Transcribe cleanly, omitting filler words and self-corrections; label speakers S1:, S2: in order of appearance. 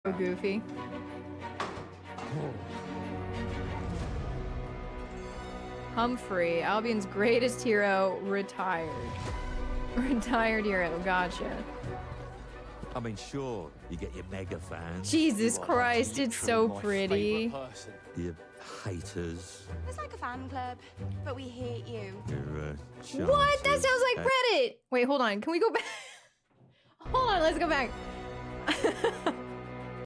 S1: So goofy. Humphrey, Albion's greatest hero, retired. Retired hero, gotcha.
S2: I mean, sure, you get your mega fans.
S1: Jesus Christ, it's so pretty.
S2: Your haters.
S3: It's like a fan club, but we hate you.
S2: Your
S1: What? That sounds like Reddit! Wait, hold on. Can we go back? Hold on, let's go back.